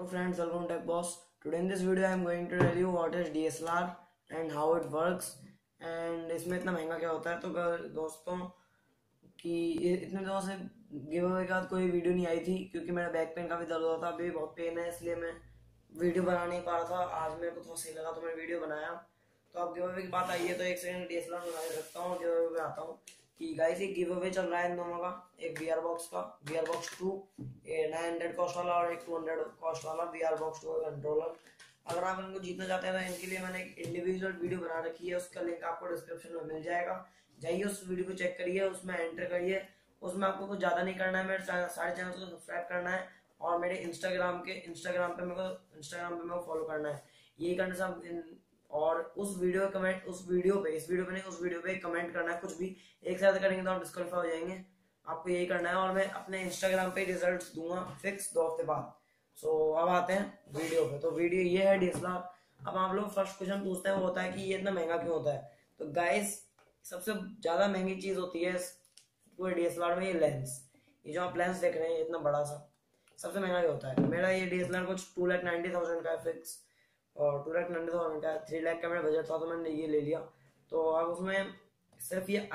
friends, welcome to Tech Boss. Today in this video I am going to tell you what is DSLR and how it works and इसमें इतना महंगा क्या होता है। तो दोस्तों कि इतने दिनों से गिव अवे के बाद कोई वीडियो नहीं आई थी क्योंकि मेरा बैक पेन काफी दर्द होता था, अभी बहुत पेन है, इसलिए मैं वीडियो बना नहीं पा रहा था। आज मेरे को थोड़ा सही लगा तो मैंने वीडियो बनाया। तो अब गिव अवे की बात आई है तो एक सेकंड DSLR बना के रखता हूँ, गिव अवे पे आता हूँ कि गाइस ये गिव अवे चल रहा है इन दोनों का, एक वीआर बॉक्स का वीआर बॉक्स 2 900 कॉस्ट वाला और एक 200 कॉस्ट वाला वीआर बॉक्स 2 कंट्रोलर। अगर आप इनको जीतना चाहते हैं तो इनके लिए मैंने एक इंडिविजुअल वीडियो बना रखी है, उसका लिंक आपको डिस्क्रिप्शन में मिल जाएगा। जाइए उस वीडियो को चेक करिए, उसमें एंटर करिए। उसमें आपको कुछ ज्यादा नहीं करना है, मेरे सारे चैनल को सब्सक्राइब करना है और मेरे इंस्टाग्राम पे मेरे को फॉलो करना है। यही करने से आप और उस वीडियो पे कमेंट करना है, कुछ भी एक साथ करेंगे तो आप डिस्क्वालीफाई हो जाएंगे। आपको यही करना है और मैं अपने इंस्टाग्राम पे रिजल्ट्स दूंगा फिक्स 2 हफ्ते बाद। सो अब आते हैं वीडियो पे। तो वीडियो ये है DSLR। अब आप लोग फर्स्ट क्वेश्चन पूछते हैं वो होता है कि ये इतना महंगा क्यों होता है। तो गाइस सबसे ज्यादा महंगी चीज होती है पूरे DSLR में ये लेंस। ये जो आप लेंस देख रहे हैं इतना बड़ा सा, सबसे महंगा ये होता है। मेरा ये DSLR कुछ 2,90,000 का है फिक्स और 2,90,000 का है। 3 लाख का मेरा बजट था तो मैंने ये ले लिया। तो अब उसमें सिर्फ ये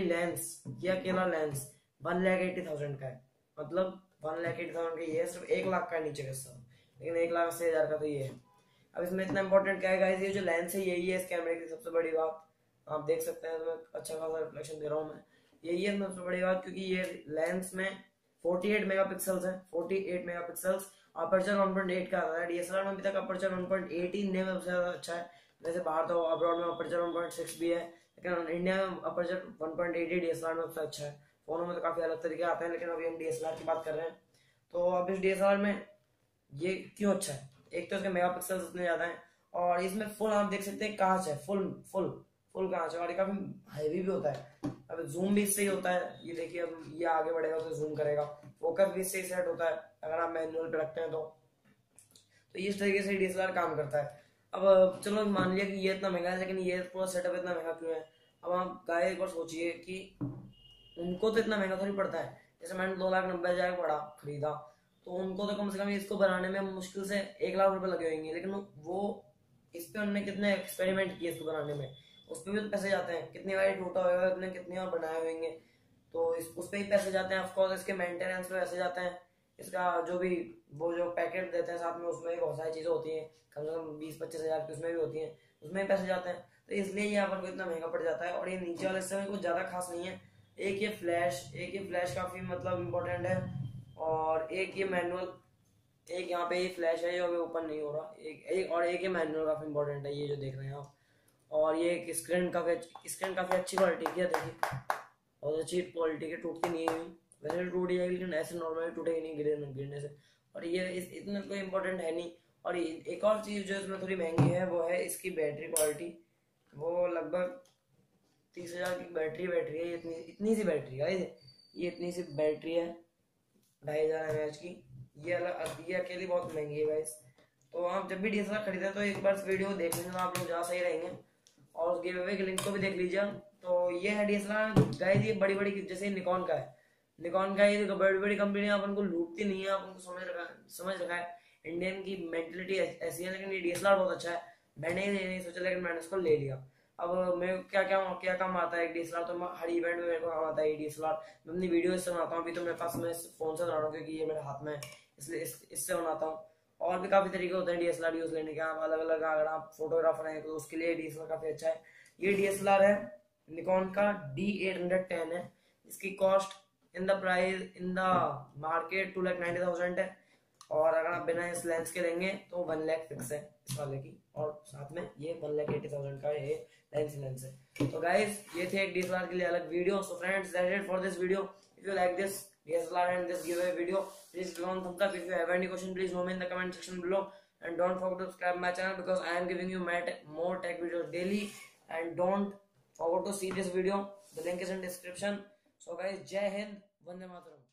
अकेला लेंस 1,80,000 का है, मतलब 1,80,000 का ये है, सिर्फ 1 लाख का नीचे का सब, लेकिन 1,80,000 का तो ये है। अब इसमें इतना इंपॉर्टेंट क्या है गाइस, ये जो लेंस है यही है इस कैमरे की सबसे बड़ी बात। आप देख सकते हैं तो मैं अच्छा खासा रिफ्लेक्शन दे रहा हूँ, मैं यही है सबसे बड़ी बात, क्योंकि ये लेंस में 48 मेगापिक्सल्स है, 48 मेगापिक्सल्स। अपर्चर 1.8 का आता है। DSLR में अभी तक अपर्चर 1.8 ही इंडिया में सबसे ज्यादा अच्छा है। वैसे बाहर तो अब्रॉड में अपर्चर 1.6 भी है, लेकिन इंडिया में अपर्चर 1.8 ही DSLR में सबसे अच्छा है। फोनों में तो काफी अलग तरीके आते हैं, लेकिन अभी हम DSLR की बात कर रहे हैं। तो अब इस DSLR में ये क्यों अच्छा है, एक तो इसके मेगापिक्सल्स इतने ज्यादा है और इसमें फुल आप देख सकते हैं कांच है, फुल कांच है और ये काफी हैवी भी होता है। अब जूम भी इससे ही होता है, ये देखिए अब ये आगे बढ़ेगा तो जूम करेगा। फोकस भी इससे ही सेट होता है अगर आप मैनुअल पे रखते हैं तो इस तरीके से DSLR काम करता है। अब चलो मान लिया कि ये इतना महंगा है, लेकिन ये पूरा सेटअप इतना महंगा क्यों है। अब आप गाय एक बार सोचिए कि उनको तो इतना महंगा थोड़ी पड़ता है। जैसे मैंने 2,90,000 पड़ा खरीदा, तो उनको तो कम से कम इसको बनाने में मुश्किल से 1 लाख रुपए लगे होंगे, लेकिन वो इस पे उन्होंने कितने एक्सपेरिमेंट किए इसको बनाने में, उस पर भी तो पैसे जाते हैं। कितनी बार टूटा होगा, उन्होंने कितनी बार बनाए होंगे, तो उस पर ही पैसे जाते हैं। ऑफकोर्स इसके मेंटेनेंस पे पैसे जाते हैं, इसका जो भी वो जो पैकेट देते हैं साथ में उसमें भी बहुत सारी चीजें होती हैं, कम से कम 20-25 हजार की उसमें भी होती हैं, उसमें भी पैसे जाते हैं। तो इसलिए ये अपन को इतना महंगा पड़ जाता है। और ये नीचे वाले हिस्से में कुछ ज्यादा खास नहीं है। एक ये फ्लैश काफी मतलब इम्पोर्टेंट है, और एक ये मैनुअल, एक यहाँ पे ये फ्लैश है जो अभी ओपन नहीं हो रहा, एक ये मैनुअल काफी इम्पोर्टेंट है, ये जो देख रहे हैं आप। और ये एक स्क्रीन काफी अच्छी क्वालिटी की है, देखिए बहुत अच्छी क्वालिटी की, टूटती नहीं हुई। वैसे टूट जाएगी लेकिन ऐसे नॉर्मली टूटेगी नहीं गिरने से। और ये इतना कोई इम्पोर्टेंट है नहीं। और एक और चीज जो इसमें थोड़ी महंगी है वो है इसकी बैटरी क्वालिटी। वो लगभग 30,000 की बैटरी है। इतनी सी बैटरी है, ये इतनी सी बैटरी है 2,500 mAh की। ये अकेली बहुत महंगी है गाइस। तो आप जब भी DSLR खरीदें तो एक बार वीडियो देख लेंगे तो आप लोग ज्यादा सही रहेंगे, और गिव अवे के लिंक को भी देख लीजिए। तो ये है DSLR गाइस। ये बड़ी जैसे निकॉन का है, ये बड़ी कंपनी अपन को लूटती नहीं है, अपन को समझ रखा है। इंडियन की मेंटेलिटी ऐसी है, लेकिन ये DSLR बहुत अच्छा है। मैंने नहीं सोचा, लेकिन मैंने इसको ले लिया। अब मेरे क्या काम आता है एक DSLR, तो हर इवेंट में मेरे को काम आता है ये DSLR। मैं अपनी वीडियो इससे बनाता हूँ। अभी तो मेरे पास मैं फोन से बना रहा हूँ क्योंकि ये मेरे हाथ में है, इसलिए इससे बनाता हूँ। और भी काफी तरीके होते हैं DSLR यूज लेने के, आप अलग अलग, अगर आप फोटोग्राफर हैं तो उसके लिए DSLR काफी अच्छा है। ये DSLR है निकॉन का D810 है। इसकी कॉस्ट इन द मार्केट 2,90,000 है, और अगर आप बिना इस लेंस के लेंगे तो 1 लाख फिक्स है इस वाले की, और साथ में ये 1,80,000 का ये लेंस है। तो गाइस ये थे एक DSLR के लिए अलग video. So friends that's it for this video. If you like this DSLR and this giveaway video, please give on thumbs up. If you have any question, please know me in the comment section below, and don't forget to subscribe my channel because I am giving you more tech videos daily. And don't forget to see this video, the link is in description. So guys, Jai Hind, Vande Mataram.